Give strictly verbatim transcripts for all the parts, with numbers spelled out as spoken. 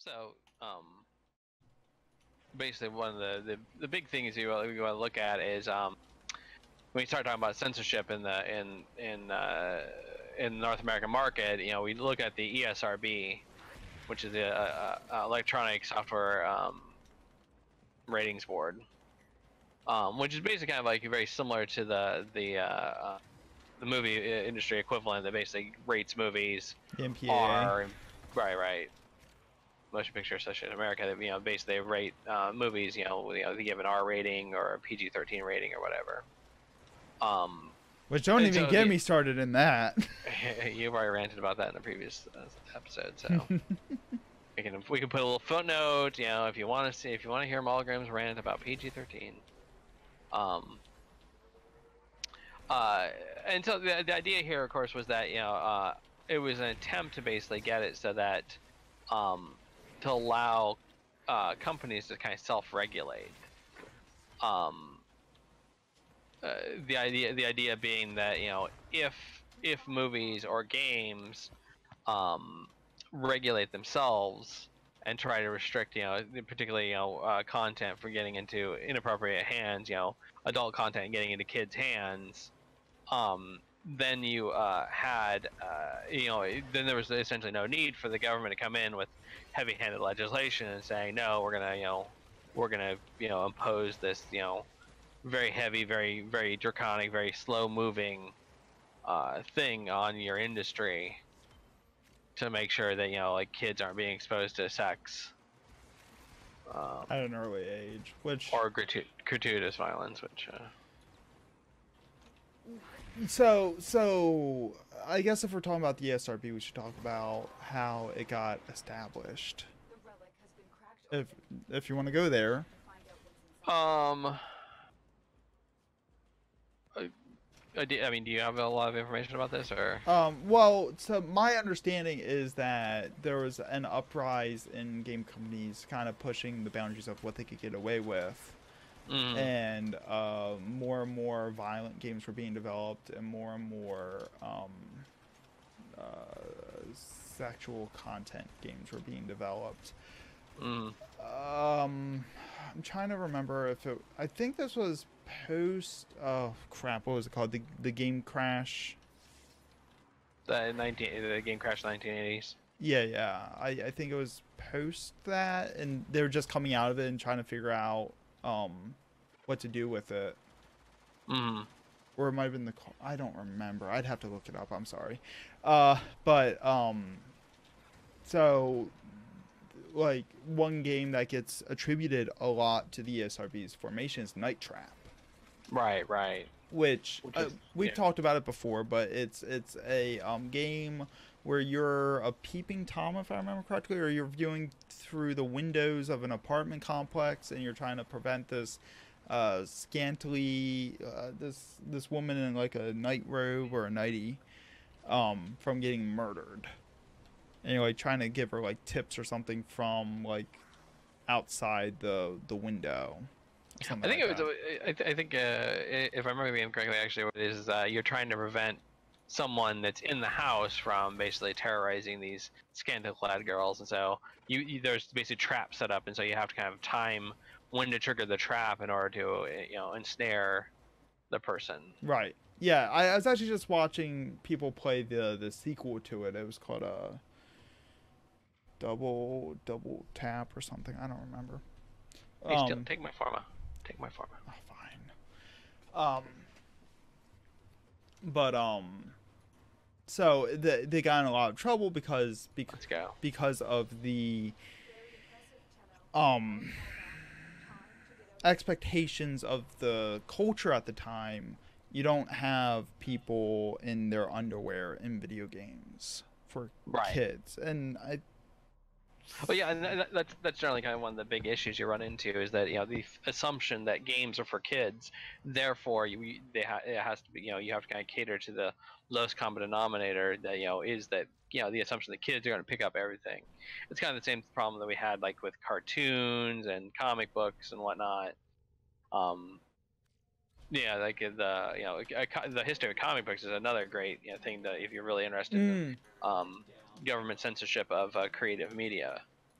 So, um, basically, one of the, the, the big things you want to look at is um, when you start talking about censorship in the in in uh, in the North American market. You know, we look at the E S R B, which is the uh, uh, Electronic Software um, Ratings Board, um, which is basically kind of like very similar to the the uh, uh, the movie industry equivalent that basically rates movies. The M P A A. R, right, right. Motion Picture Association of America, that, you know, basically they rate uh, movies, you know, you know, they give an R rating or a P G thirteen rating or whatever. Um, Which don't even so get the, me started in that. You've already ranted about that in the previous uh, episode, so we can we can put a little footnote, you know, if you want to see, if you want to hear Mulgrim's rant about P G thirteen. Um. Uh, and so the the idea here, of course, was that, you know, uh, it was an attempt to basically get it so that, um. to allow uh, companies to kind of self-regulate. Um, uh, the idea, the idea being that, you know, if if movies or games um, regulate themselves and try to restrict, you know, particularly, you know, uh, content from getting into inappropriate hands, you know, adult content getting into kids' hands, um, then you uh, had, uh, you know, then there was essentially no need for the government to come in with heavy-handed legislation and saying, no, we're gonna, you know, we're gonna, you know, impose this, you know, very heavy, very, very draconic, very slow-moving uh, thing on your industry to make sure that, you know, like, kids aren't being exposed to sex um, At an early age, which or gratu gratuitous violence, which. Uh, So, so I guess if we're talking about the E S R B, we should talk about how it got established. If if you want to go there. Um. I, I mean, do you have a lot of information about this, or? Um, well, so my understanding is that there was an uprise in game companies kind of pushing the boundaries of what they could get away with. Mm. And uh, more and more violent games were being developed, and more and more um, uh, sexual content games were being developed. Mm. Um, I'm trying to remember if it. I think this was post. Oh crap! What was it called? The the Game Crash. The nineteen the Game Crash nineteen eighties. Yeah, yeah. I I think it was post that, and they were just coming out of it and trying to figure out um what to do with it. Mm. Or it might have been the, I don't remember, I'd have to look it up, I'm sorry. Uh but um so like one game that gets attributed a lot to the E S R B's formation is Night Trap, right right which, which uh, is, we've yeah. talked about it before, but it's it's a um game where you're a peeping Tom, if I remember correctly, or you're viewing through the windows of an apartment complex, and you're trying to prevent this uh, scantily, uh, this this woman in like a night robe or a nightie, um, from getting murdered. And you're like trying to give her like tips or something from like outside the the window. I think like it was. that. I, th I think uh, if I remember being correctly, actually, what it is uh, you're trying to prevent someone that's in the house from basically terrorizing these scantily-clad girls, and so you, you there's basically traps set up, and so you have to kind of time when to trigger the trap in order to, you know, ensnare the person. Right. Yeah, I, I was actually just watching people play the the sequel to it. It was called a uh, double double tap or something. I don't remember. Hey, um, still, take my pharma. Take my pharma. Oh, fine. Um, but um, so they they got in a lot of trouble because because Let's go. because of the um expectations of the culture at the time. You don't have people in their underwear in video games for right. kids, and I. Well, yeah, and that's that's generally kind of one of the big issues you run into is that, you know, the assumption that games are for kids, therefore you they ha it has to be, you know, you have to kind of cater to the lowest common denominator that, you know, is that, you know, the assumption that kids are going to pick up everything. It's kind of the same problem that we had like with cartoons and comic books and whatnot. Um, yeah, like the, you know, the history of comic books is another great, you know, thing that if you're really interested Mm. in um, government censorship of uh, creative media.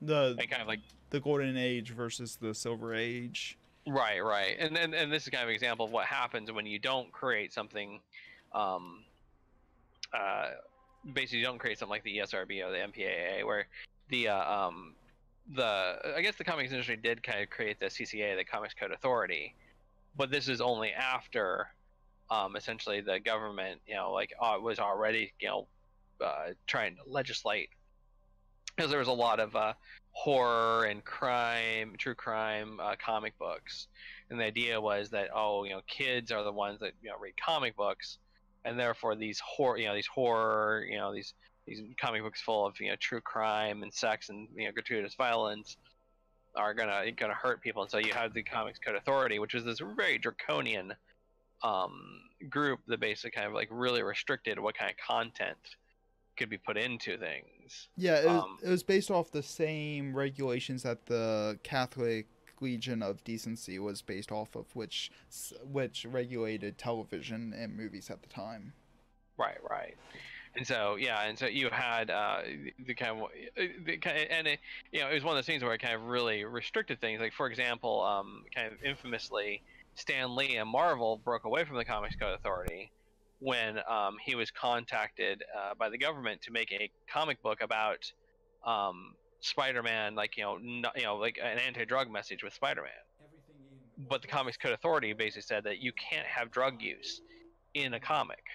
the and kind of like the golden age versus the silver age. right, right, and then and this is kind of an example of what happens when you don't create something, um, uh, basically you don't create something like the E S R B or the M P A A, where the uh, um, the I guess the comics industry did kind of create the C C A, the Comics Code Authority, but this is only after, um, essentially the government, you know, like uh, was already, you know, uh, trying to legislate, because there was a lot of uh, horror and crime, true crime uh, comic books, and the idea was that, oh, you know, kids are the ones that, you know, read comic books, and therefore these horror, you know, these horror, you know, these these comic books full of, you know, true crime and sex and, you know, gratuitous violence are gonna gonna hurt people, and so you have the Comics Code Authority, which is this very draconian um, group that basically kind of like really restricted what kind of content could be put into things. Yeah, it was, Um, it was based off the same regulations that the Catholic Legion of Decency was based off of, which which regulated television and movies at the time. right, right. And so yeah, and so you had uh, the kind of the kind of, and it, you know, it was one of those things where it kind of really restricted things. Like for example, um, kind of infamously, Stan Lee and Marvel broke away from the Comics Code Authority when um, he was contacted uh, by the government to make a comic book about um, Spider-Man, like you know, not, you know, like an anti-drug message with Spider-Man. But the Comics Code Authority basically said that you can't have drug use in a comic.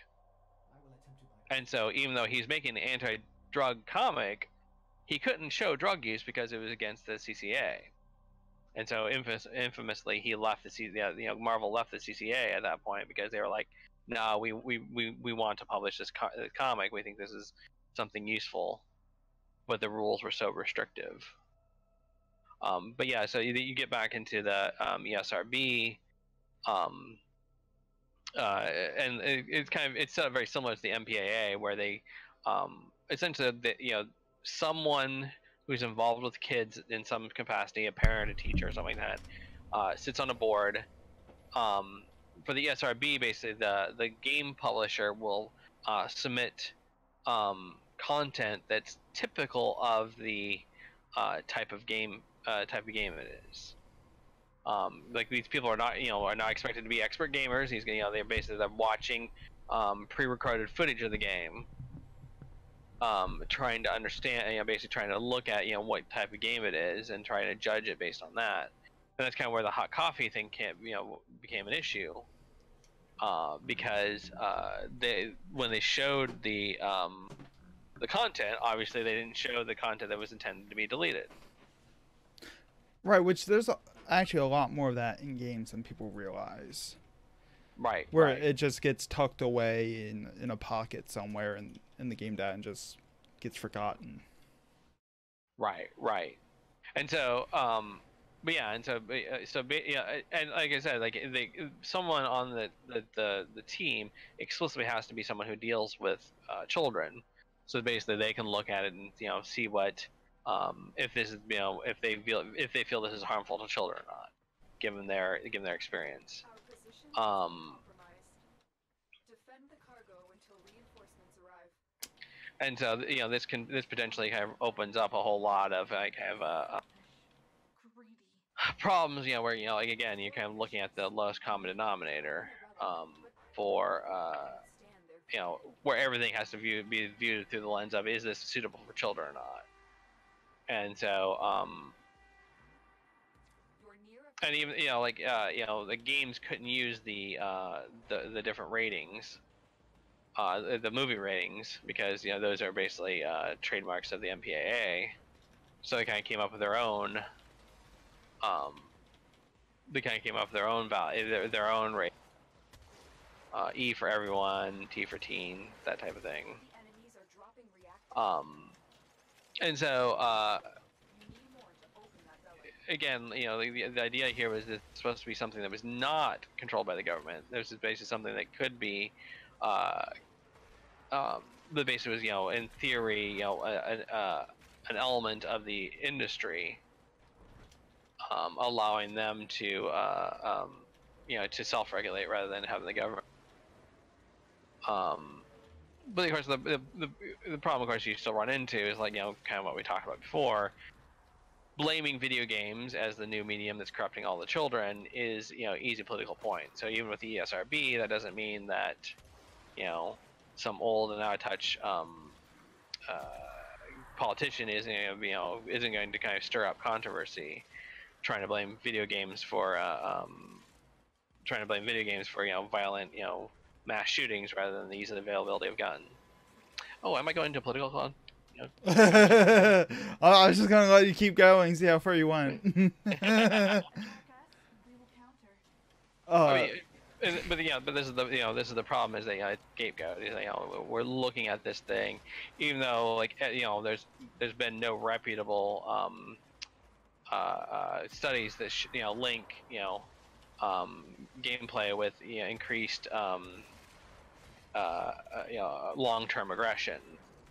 And so even though he's making an anti-drug comic, he couldn't show drug use because it was against the C C A. And so infamous, infamously, he left the C, you know, Marvel left the C C A at that point because they were like, "No, we we, we, we want to publish this co- comic. We think this is something useful," but the rules were so restrictive. Um, but yeah, so you, you get back into the um, E S R B. Um, uh, and it, it's kind of it's uh, very similar to the M P A A, where they um, essentially the, you know, someone who's involved with kids in some capacity, a parent, a teacher, or something like that, uh, sits on a board. Um, for the E S R B, basically the the game publisher will uh, submit um, content that's typical of the uh, type of game uh, type of game it is. Um, like these people are not, you know, are not expected to be expert gamers. He's, you know, they're basically they're watching um, pre-recorded footage of the game, um, trying to understand, you know, basically trying to look at, you know, what type of game it is and trying to judge it based on that. And that's kind of where the hot coffee thing came, you know, became an issue, uh, because uh, they when they showed the um, the content, obviously they didn't show the content that was intended to be deleted. Right, which there's a, actually a lot more of that in games than people realize. Right. Where right. it just gets tucked away in in a pocket somewhere in, in the game data and just gets forgotten. Right, right. And so, um, but yeah, and so, uh, so yeah, and like I said, like they, someone on the, the, the, the team explicitly has to be someone who deals with uh, children. So basically, they can look at it and, you know, see what. Um, if this is, you know, if they feel if they feel this is harmful to children or not, given their given their experience. Um, and so, you know, this can this potentially kind of opens up a whole lot of like kind of uh, problems, you know, where, you know, like again, you're kind of looking at the lowest common denominator um, for uh, you know, where everything has to view, be viewed through the lens of, is this suitable for children or not? And so, um, and even, you know, like, uh, you know, the games couldn't use the, uh, the, the different ratings, uh, the, the movie ratings, because, you know, those are basically, uh, trademarks of the M P A A. So they kind of came up with their own, um, they kind of came up with their own value, their, their own rate. Uh, E for everyone, T for teen, that type of thing. Um, and so, uh, again, you know, the, the idea here was that it's supposed to be something that was not controlled by the government. This is basically something that could be, uh, um, the basis was, you know, in theory, you know, a, a, uh, an element of the industry, um, allowing them to, uh, um, you know, to self-regulate rather than having the government. Um, but of course, the, the the the problem, of course, you still run into is, like, you know, kind of what we talked about before. blaming video games as the new medium that's corrupting all the children is, you know, easy political point. So even with the E S R B, that doesn't mean that, you know, some old and out of touch um, uh, politician isn't, you know, isn't going to kind of stir up controversy, trying to blame video games for, uh, um, trying to blame video games for, you know, violent, you know, mass shootings rather than the ease and availability of guns. Oh, am I going to political club? I was just gonna let you keep going, see how far you went. uh, I mean, but yeah, but this is the you know this is the problem is that you know, scapegoat. You know, we're looking at this thing, even though like you know there's there's been no reputable um, uh, uh, studies that sh you know link you know um, gameplay with you know, increased um, uh, uh, you know long-term aggression.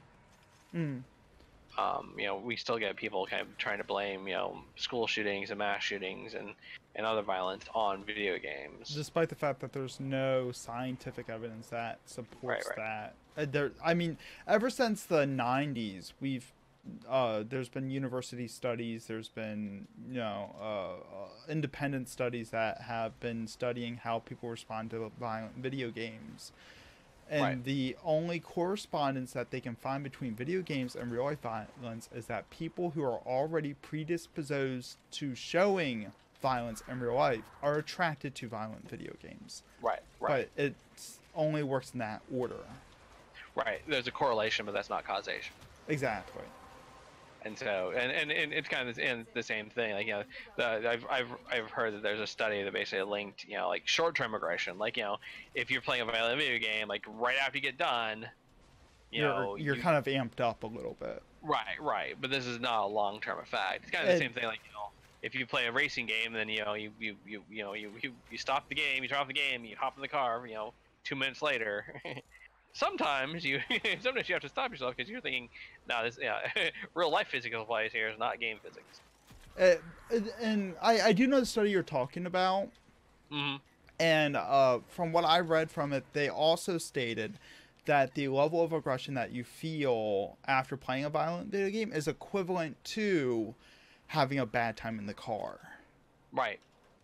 Mm. Um, you know, we still get people kind of trying to blame, you know, school shootings and mass shootings and, and other violence on video games. Despite the fact that there's no scientific evidence that supports right, right. that. Uh, there, I mean, ever since the nineties, we've uh, there's been university studies, there's been, you know, uh, uh, independent studies that have been studying how people respond to violent video games. And right. the only correspondence that they can find between video games and real life violence is that people who are already predisposed to showing violence in real life are attracted to violent video games. Right, right. But it only works in that order. Right. There's a correlation, but that's not causation. Exactly. And so, and, and, and it's kind of the, and the same thing. Like, you know, the, I've, I've, I've heard that there's a study that basically linked, you know, like short-term aggression. Like, you know, if you're playing a violent video game, like right after you get done, you you're, know, you're you, kind of amped up a little bit. Right, right. But this is not a long-term effect. It's kind of the and, same thing. Like, you know, if you play a racing game, then you know, you, you, you, you know, you, you, you stop the game, you turn off the game, you hop in the car. You know, two minutes later. Sometimes you sometimes you have to stop yourself because you're thinking, no, this yeah, real life physical applies here is not game physics. Uh, and I, I do know the study you're talking about. Mm-hmm. And uh, from what I read from it, they also stated that the level of aggression that you feel after playing a violent video game is equivalent to having a bad time in the car. Right.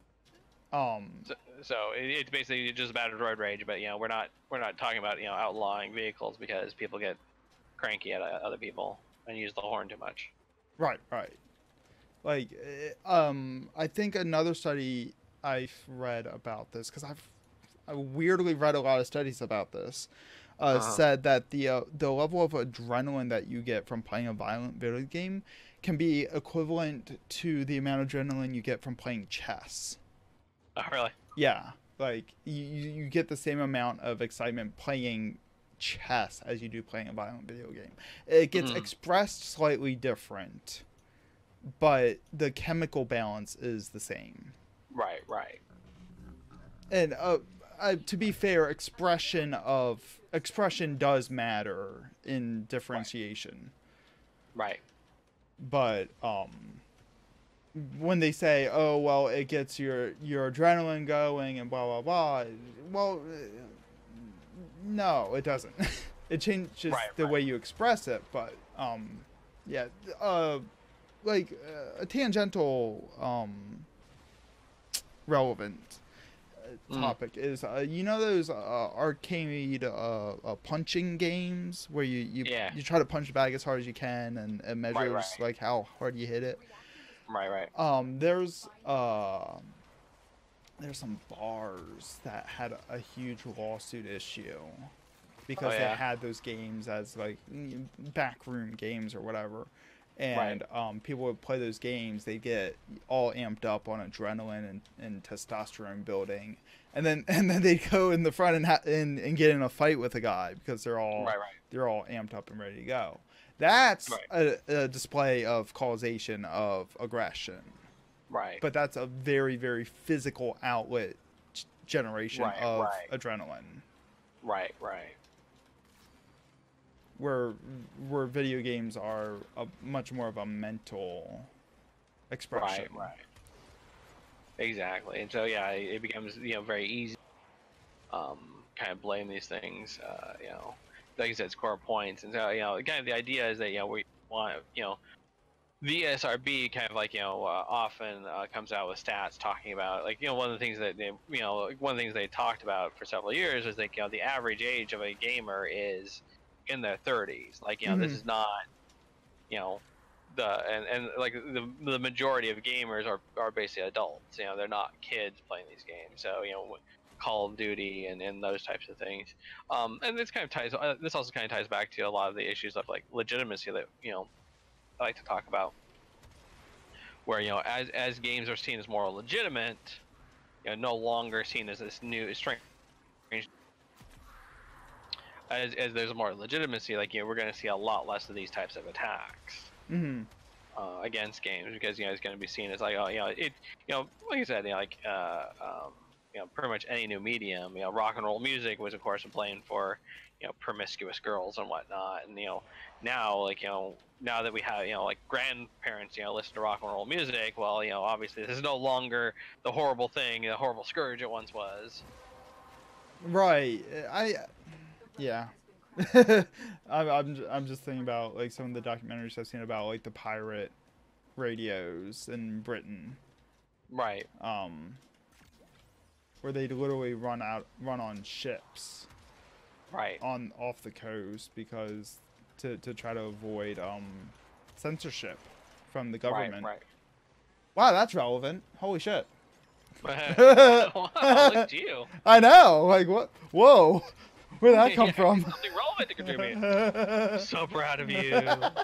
Um. So, so it, it's basically just about road rage, but you know we're not we're not talking about you know outlawing vehicles because people get cranky at uh, other people and use the horn too much. Right. Right. Like, um, I think another study I've read about this because I've I weirdly read a lot of studies about this. Uh, uh-huh. Said that the uh, the level of adrenaline that you get from playing a violent video game can be equivalent to the amount of adrenaline you get from playing chess. Oh, really? Yeah, like you, you get the same amount of excitement playing chess as you do playing a violent video game. It gets mm. expressed slightly different, but the chemical balance is the same. Right, right. And uh, uh, to be fair, expression of expression does matter in differentiation. Right. But um. when they say, oh, well, it gets your, your adrenaline going and blah, blah, blah, well, no, it doesn't. It changes right, the right. way you express it, but, um, yeah, uh, like, uh, a tangential, um, relevant topic mm. is, uh, you know those uh, arcade uh, uh, punching games where you, you, yeah. you try to punch the bag as hard as you can and it measures, right, right. like, how hard you hit it? Right, right. Um, there's uh, there's some bars that had a huge lawsuit issue because oh, yeah. they had those games as like backroom games or whatever, and right. um, people would play those games. They get all amped up on adrenaline and, and testosterone building, and then and then they'd go in the front and, ha- and and get in a fight with a guy because they're all right, right. they're all amped up and ready to go. That's right. a, a display of causation of aggression. Right. But that's a very, very physical outlet g- generation right, of right. adrenaline. Right, right. Where where video games are a, much more of a mental expression. Right, right. Exactly. And so, yeah, it becomes, you know, very easy um, kind of blame these things, uh, you know, like you said, score points. And so, you know, kind of the idea is that, you know, we want, you know, the E S R B kind of like you know uh, often uh, comes out with stats talking about like you know one of the things that they you know like, one of the things they talked about for several years is like you know the average age of a gamer is in their thirties. Like you know this Hmm. is not you know the and, and like the the majority of gamers are are basically adults. You know they're not kids playing these games. So you know Call of Duty and, and those types of things. Um, and this kind of ties. Uh, this also kind of ties back to a lot of the issues of like legitimacy that you know I like to talk about, where you know as as games are seen as more legitimate, you know no longer seen as this new strange. As as there's more legitimacy, like you know we're going to see a lot less of these types of attacks. Hmm. Uh, against games because you know it's going to be seen as like oh you know it you know like I said you know, like uh, um, you know pretty much any new medium you know rock and roll music was of course playing for you know promiscuous girls and whatnot and you know now like you know now that we have you know like grandparents you know listen to rock and roll music well you know obviously this is no longer the horrible thing the horrible scourge it once was. Right. I. Yeah. I'm, I'm j- I'm just thinking about like some of the documentaries I've seen about like the pirate radios in Britain, Right, um, where they literally run out run on ships right, on off the coast because to to try to avoid um censorship from the right, government. right. Wow, that's relevant. Holy shit. Wow, look at you. I know. Like what? Whoa. Where'd that come Yeah, from? something relevant to contribute. So proud of you.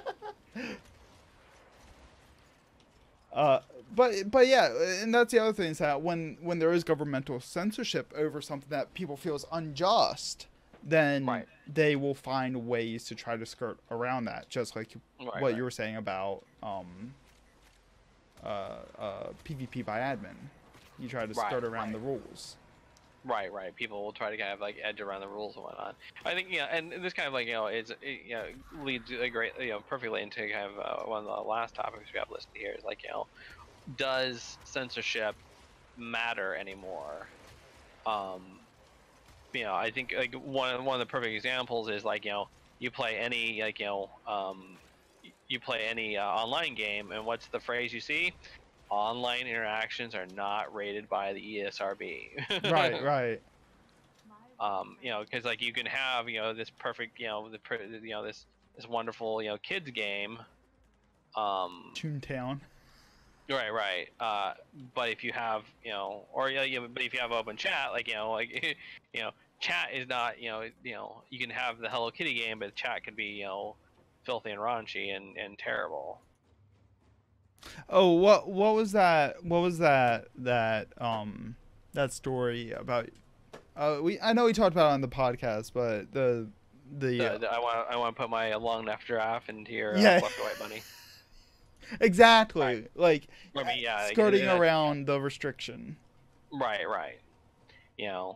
Uh, but but yeah, and that's the other thing is that when when there is governmental censorship over something that people feel is unjust, then Right. they will find ways to try to skirt around that. Just like Right, what right. you were saying about um, uh, uh, PvP by admin, you try to Right, skirt around right. the rules. Right, right. People will try to kind of like edge around the rules and whatnot. I think yeah, and this kind of like you know it's it, you know leads a great you know perfectly into kind of uh, one of the last topics we have listed here is like you know does censorship matter anymore? Um, you know I think like one one of the perfect examples is like you know you play any like you know um, y- you play any uh, online game and what's the phrase you see? Online interactions are not rated by the E S R B. Right, right. um, you know, because like you can have you know this perfect you know the per- you know this this wonderful you know kids game. Um, Toontown. right, right. Uh, but if you have you know, or yeah, you know, but if you have open chat, like you know, like you know, chat is not you know you know you can have the Hello Kitty game, but chat could be you know filthy and raunchy and and terrible. Oh, what what was that? What was that that um that story about? Uh, we I know we talked about it on the podcast, but the the uh, The, the, I want I want to put my long left giraffe into your uh, yeah, left or right bunny. Right. exactly, like I mean, yeah, like, skirting that's around the restriction. right, right. You know,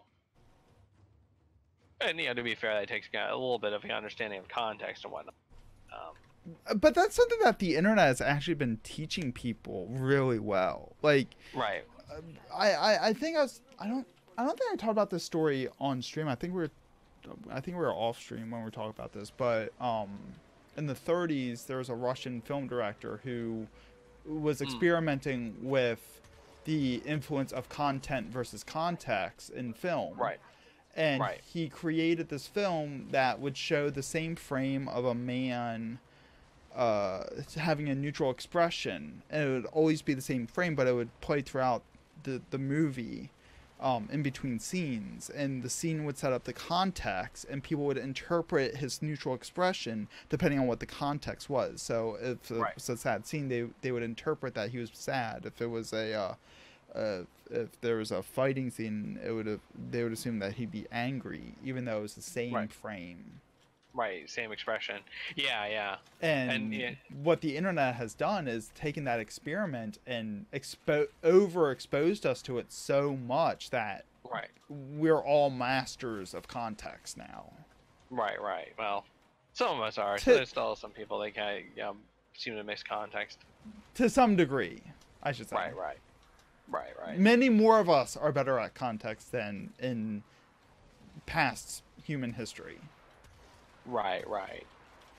and you know, to be fair, that takes kind of a little bit of an understanding of context and whatnot. Um, But that's something that the internet has actually been teaching people really well. Like right, I I, I think I was I don't I don't think I talked about this story on stream. I think we were I think we were off stream when we were talking about this, but um in the thirties there was a Russian film director who was mm, experimenting with the influence of content versus context in film. right, And right, he created this film that would show the same frame of a man uh, having a neutral expression, and it would always be the same frame, but it would play throughout the the movie, um, in between scenes, and the scene would set up the context, and people would interpret his neutral expression depending on what the context was. So if it right, was a sad scene, they they would interpret that he was sad. If it was a uh, uh, if there was a fighting scene, it would have they would assume that he'd be angry, even though it was the same right, frame. right. Same expression. Yeah, yeah, and And yeah, what the internet has done is taken that experiment and expo- overexposed us to it so much that right, we're all masters of context now. right, right. Well, some of us are. So To there's still some people that kind of you know, seem to mix context. to some degree, I should say. Right, right, right, right, Many more of us are better at context than in past human history. right, right.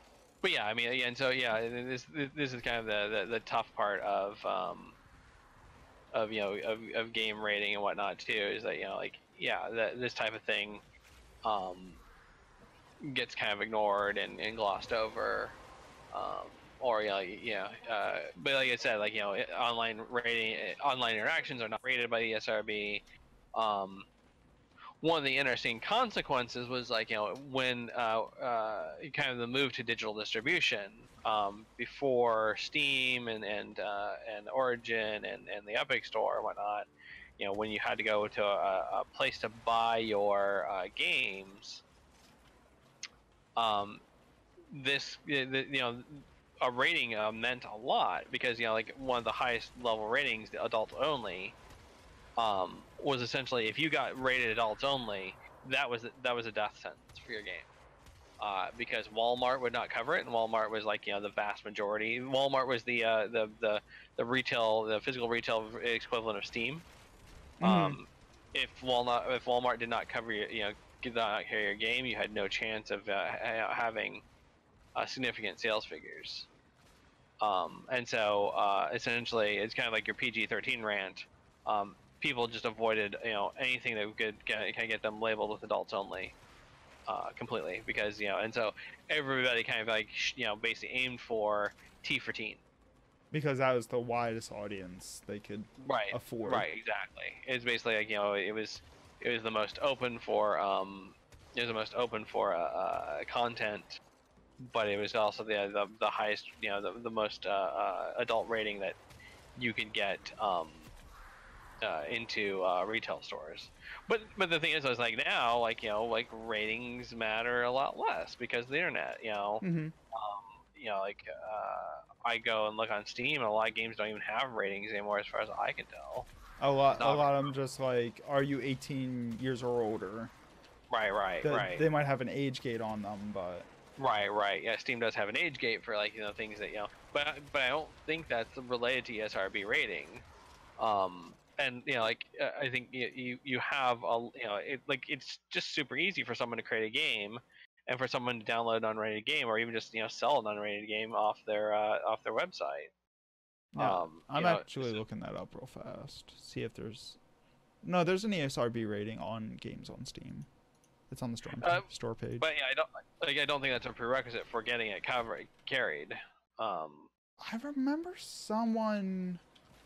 but yeah, I mean, yeah, and so yeah, this this is kind of the the, the tough part of um of you know of, of game rating and whatnot too, is that you know like yeah that this type of thing um gets kind of ignored and, and glossed over, um or you know yeah uh but like I said, like you know online rating online interactions are not rated by the E S R B. um One of the interesting consequences was like you know when uh, uh, kind of the move to digital distribution, um, before Steam and and uh, and Origin and, and the Epic Store and whatnot. You know, when you had to go to a, a place to buy your uh, games, um, this you know a rating uh, meant a lot, because you know like one of the highest level ratings, the adult only, um, was essentially if you got rated adults only, that was that was a death sentence for your game, uh, because Walmart would not cover it, and Walmart was like you know the vast majority. Walmart was the uh, the the the retail, the physical retail equivalent of Steam. Mm-hmm. Um, if Walmart if Walmart did not cover your you know did not carry your game, you had no chance of uh, having uh, significant sales figures. Um, and so uh, essentially, it's kind of like your P G thirteen rant. Um, people just avoided, you know, anything that could kind of get them labeled with adults only, uh, completely, because you know, and so everybody kind of like you know basically aimed for T for teen. Because that was the widest audience they could Right. afford. Right. Exactly. It's basically like you know it was it was the most open for um it was the most open for uh, uh content, but it was also the the, the highest, you know, the, the most uh, uh, adult rating that you could get um, uh, into uh, retail stores. But but the thing is, I was like now, like you know, like ratings matter a lot less because of the internet. You know, Mm-hmm. um, you know, like uh, I go and look on Steam, and a lot of games don't even have ratings anymore, as far as I can tell. A lot, a Not lot of them just like, are you eighteen years or older? right, right, The, right. They might have an age gate on them, but Right, right. Yeah, Steam does have an age gate for like you know things that you know, but but I don't think that's related to E S R B rating. Um, and you know, like uh, I think you you, you have a you know it, like it's just super easy for someone to create a game, and for someone to download an unrated game, or even just you know sell an unrated game off their uh, off their website. uh, Um, you I'm know, actually so, looking that up real fast. See if there's no, there's an E S R B rating on games on Steam. It's on the store, uh, store page. but yeah, I don't like I don't think that's a prerequisite for getting it covered carried. Um, I remember someone.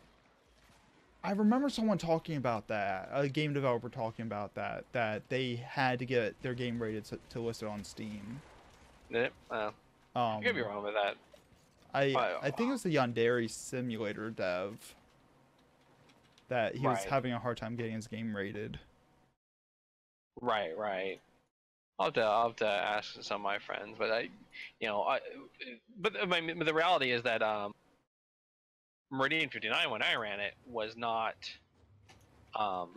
I remember someone talking about that. A game developer talking about that. That they had to get their game rated to, to list it on Steam. it, uh, Um, I could be wrong with that. I But, I think it was the Yandere Simulator dev that he was Right. having a hard time getting his game rated. Right, right. I'll have to, I'll have to ask some of my friends, but I, you know, I, but I mean, but the reality is that um, Meridian fifty-nine, when I ran it, was not, um,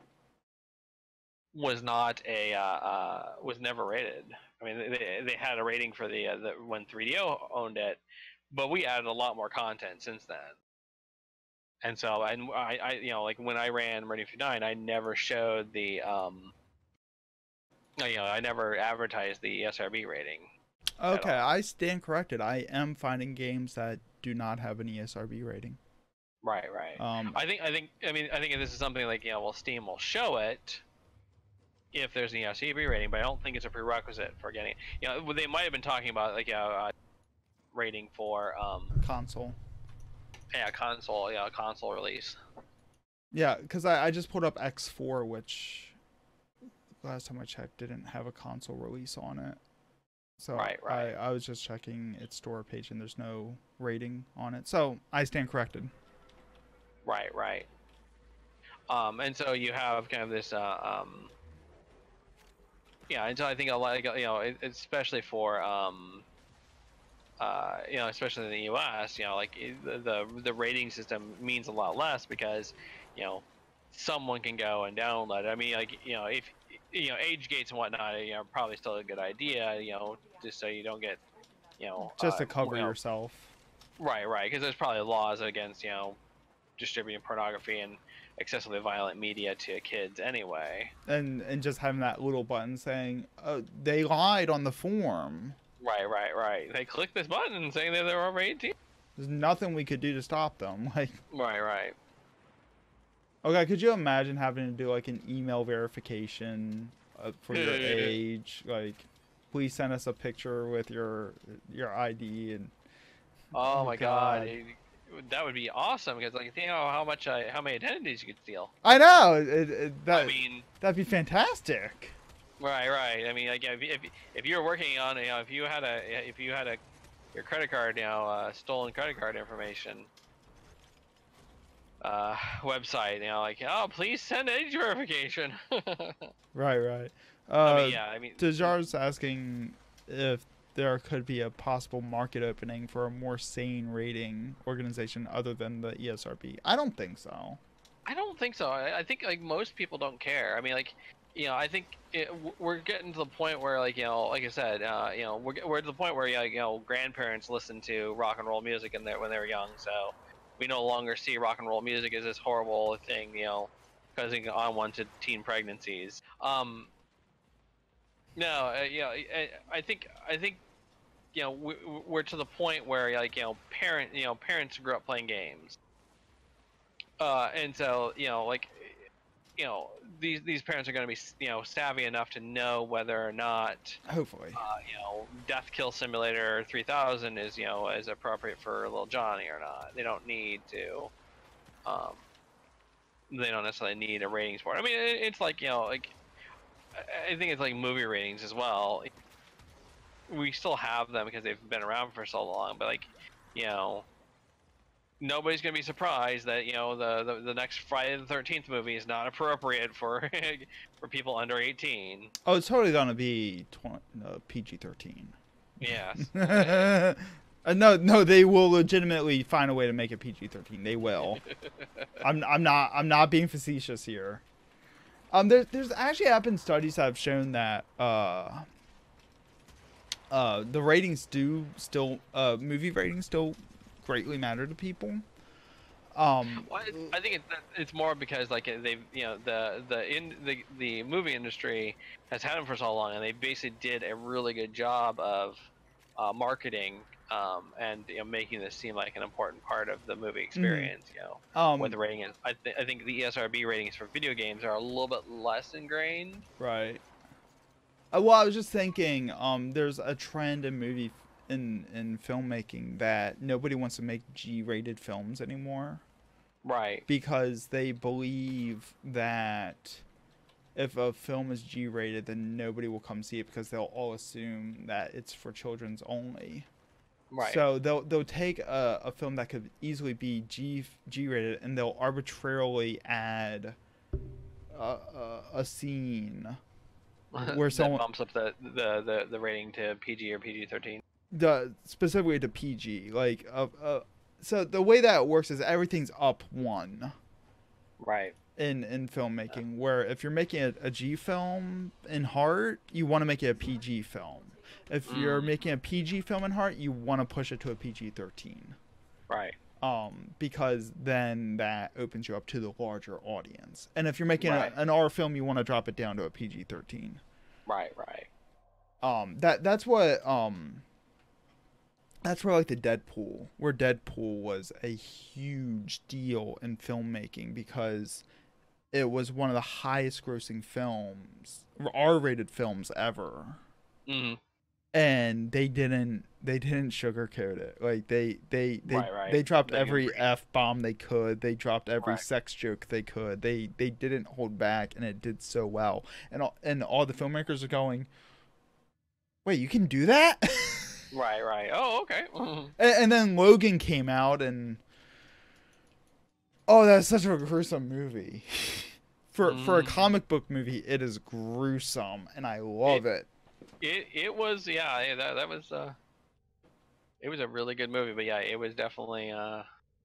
was not a, uh, uh, was never rated. I mean, they, they had a rating for the, uh, the when three D O owned it, but we added a lot more content since then. And so, and I, I, you know, like when I ran Meridian fifty-nine, I never showed the, um, you know, I never advertised the E S R B rating. Okay, I stand corrected. I am finding games that do not have an E S R B rating. Right, right. Um, I think, I think, I mean, I think this is something like, you know, well, Steam will show it if there's an E S R B rating, but I don't think it's a prerequisite for getting it. You know, they might have been talking about like a uh, rating for um, console. Yeah, console, yeah, console release. Yeah, because I, I just pulled up X four, which last time I checked didn't have a console release on it. So right, right. I, I was just checking its store page and there's no rating on it. So I stand corrected. Right, right. Um, and so you have kind of this, uh, um, yeah, and so I think a lot, you know, especially for, um, uh, you know, especially in the U S, you know, like the, the the rating system means a lot less because, you know, someone can go and download it. I mean, like, you know, if you know, age gates and whatnot, you know, probably still a good idea, you know, just so you don't get, you know, just uh, to cover you know, yourself. Right, right, because there's probably laws against, you know, distributing pornography and excessively violent media to kids anyway. And and just having that little button saying, oh, they lied on the form. Right, right, right. They click this button saying that they're over eighteen. There's nothing we could do to stop them. Like, Right, right. okay, could you imagine having to do like an email verification uh, for your age? Like, please send us a picture with your your I D and. Oh Oh my God, God. it- that would be awesome because like think of how much I, how many identities you could steal. I know. It, it, that I mean, that'd be fantastic. right, right. I mean, like if if, if you were working on, you know, if you had a if you had a your credit card, you know, uh, stolen credit card information, uh, website, you know, like oh, please send age verification. Right, right. I Uh, mean, yeah, I mean, Dejar's asking if there could be a possible market opening for a more sane rating organization other than the E S R B. I don't think so. I don't think so. I, I think like most people don't care. I mean, like, you know, I think it, w- we're getting to the point where, like, you know, like I said, uh, you know, we're get- we're to the point where, like, you know, grandparents listened to rock and roll music in there when they were young. So we no longer see rock and roll music as this horrible thing, you know, causing unwanted teen pregnancies. Um, no, uh, you know, I, I think I think you know we, we're to the point where, like, you know, parent, you know, parents grew up playing games. Uh, and so, you know, like, you know, these these parents are going to be, you know, savvy enough to know whether or not, Hopefully. uh, you know, Death Kill Simulator three thousand is, you know, is appropriate for little Johnny or not. They don't need to. Um, they don't necessarily need a ratings for it. I mean, it, it's like, you know, like I I think it's like movie ratings as well. We still have them because they've been around for so long, but like, you know, nobody's gonna be surprised that you know the, the, the next Friday the thirteenth movie is not appropriate for for people under eighteen. Oh, it's totally gonna be twenty, no, P G thirteen. Yes. uh, no, no, they will legitimately find a way to make it P G thirteen. They will. I'm, I'm not, I'm not being facetious here. Um, there, there's actually have been studies that have shown that uh, uh, the ratings do still, uh, movie ratings still greatly matter to people. Um, Well, I I think it, it's more because like they've you know the the in the the movie industry has had them for so long, and they basically did a really good job of uh, marketing um, and you know making this seem like an important part of the movie experience. You know, um, what the rating is. I th- I think the E S R B ratings for video games are a little bit less ingrained. right. Uh, well, I was just thinking, um, there's a trend in movie in in filmmaking that nobody wants to make G-rated films anymore Right. because they believe that if a film is G-rated, then nobody will come see it because they'll all assume that it's for children's only. Right. So they'll they'll take a, a film that could easily be G G-rated and they'll arbitrarily add a, a, a scene where that someone bumps up the, the, the, the rating to P G or P G thirteen. the specifically to P G. Like, uh, uh, so the way that it works is everything's up one Right. in in filmmaking. Where if you're making a, a G film in heart, you want to make it a P G film. If you're Mm. making a P G film in heart, you want to push it to a P G thirteen. Right. Um, because then that opens you up to the larger audience. And if you're making Right. a, an R film, you want to drop it down to a P G thirteen. Right. Right. Um, that that's what um. That's where like the Deadpool, where Deadpool was a huge deal in filmmaking because it was one of the highest grossing films, R-rated films ever. hmm And they didn't they didn't sugarcoat it. Like they they they, Right, right. they dropped They every agreed. F bomb they could. They dropped every Right. sex joke they could. They they didn't hold back and it did so well. And all, and all the filmmakers are going, "Wait, you can do that?" Right. Right. Oh, okay. And, and then Logan came out and oh, that's such a gruesome movie. For for a Mm. comic book movie, it is gruesome and I love it. It it was yeah yeah, that that was uh it was a really good movie, but yeah it was definitely uh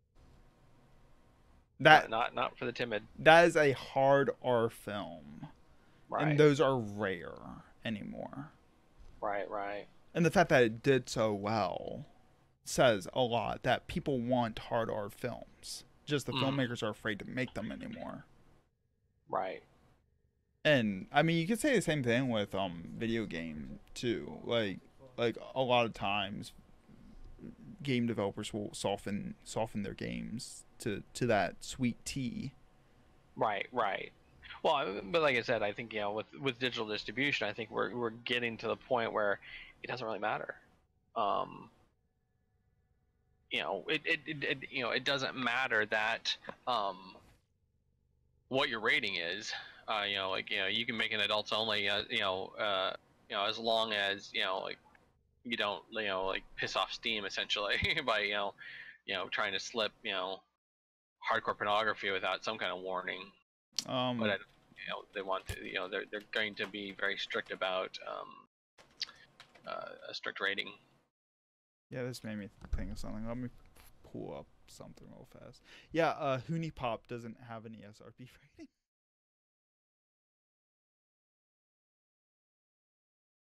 That not not for the timid. that is a hard R film. Right. And those are rare anymore. Right. Right. And the fact that it did so well says a lot that people want hard R films. Just the Mm. filmmakers are afraid to make them anymore. Right. And I mean, you could say the same thing with um video game too. Like like a lot of times game developers will soften soften their games to to that sweet tea. Right, right. Well, I- but like I said, I think you know with with digital distribution, I think we're we're getting to the point where it doesn't really matter. Um, you know, it, it, it, it you know it doesn't matter that um what your rating is. Uh, you know, like you know you can make an adults only. Uh, you know, uh, you know as long as you know like you don't you know like piss off Steam essentially by you know you know trying to slip you know hardcore pornography without some kind of warning. But I, Um, you know they want to you know they're they're going to be very strict about um, uh, a strict rating. yeah, this made me think of something. Let me pull up something real fast. Yeah, uh, Hooney Pop doesn't have an E S R B rating.